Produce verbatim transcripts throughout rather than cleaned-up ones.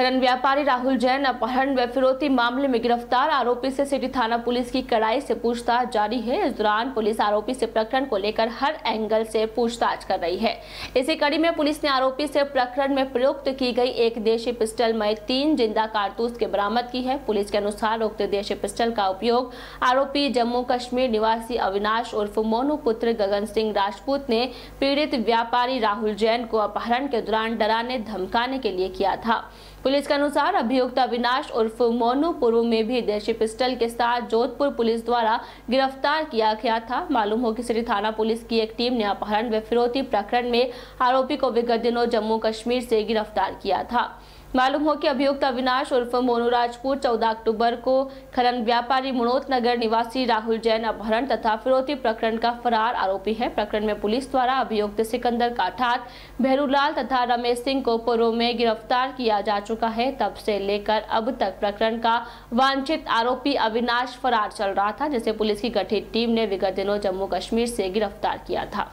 खनन व्यापारी राहुल जैन अपहरण व फिरौती मामले में गिरफ्तार आरोपी से सिटी थाना पुलिस की कड़ाई से पूछताछ जारी है। इस दौरान पुलिस आरोपी से प्रकरण को लेकर हर एंगल से पूछताछ कर रही है। इसी कड़ी में पुलिस ने आरोपी से प्रकरण में प्रयुक्त की गई एक देशी पिस्टल में तीन जिंदा कारतूस के बरामद की है। पुलिस के अनुसार उक्त देशी पिस्टल का उपयोग आरोपी जम्मू कश्मीर निवासी अविनाश उर्फ मोनू पुत्र गगन सिंह राजपूत ने पीड़ित व्यापारी राहुल जैन को अपहरण के दौरान डराने धमकाने के लिए किया था। पुलिस के अनुसार अभियुक्त अविनाश उर्फ मोनू पूर्व में भी देशी पिस्टल के साथ जोधपुर पुलिस द्वारा गिरफ्तार किया गया था। मालूम हो कि सिटी थाना पुलिस की एक टीम ने अपहरण व फिरौती प्रकरण में आरोपी को विगत दिनों जम्मू कश्मीर से गिरफ्तार किया था। मालूम हो कि अभियुक्त अविनाश उर्फ मोनू राजपूत चौदह अक्टूबर को खनन व्यापारी मुणोत नगर निवासी राहुल जैन अपहरण तथा फिरौती प्रकरण का फरार आरोपी है। प्रकरण में पुलिस द्वारा अभियुक्त सिकंदर काठात, भैरूलाल तथा रमेश सिंह को पूर्व में गिरफ्तार किया जा चुका है। तब से लेकर अब तक प्रकरण का वांछित आरोपी अविनाश फरार चल रहा था, जिसे पुलिस की गठित टीम ने विगत दिनों जम्मू कश्मीर से गिरफ्तार किया था।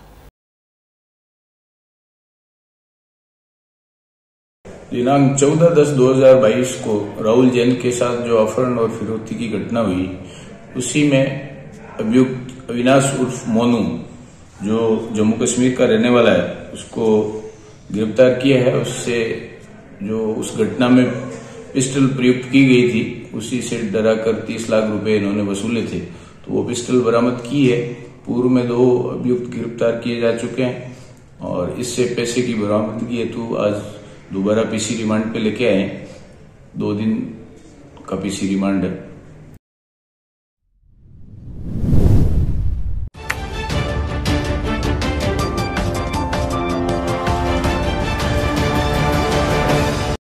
दिनांक चौदह दस दो हजार बाईस को राहुल जैन के साथ जो अपहरण और फिरौती की घटना हुई, उसी में अभियुक्त अविनाश उर्फ मोनू जो जम्मू कश्मीर का रहने वाला है, उसको गिरफ्तार किया है। उससे जो उस घटना में पिस्टल प्रयुक्त की गई थी, उसी से डराकर तीस लाख रुपए इन्होंने वसूले थे, तो वो पिस्टल बरामद की है। पूर्व में दो अभियुक्त गिरफ्तार किए जा चुके हैं और इससे पैसे की बरामदगी हेतु आज दोबारा पीसी रिमांड पे लेके आए। दो दिन का पीसी रिमांड है।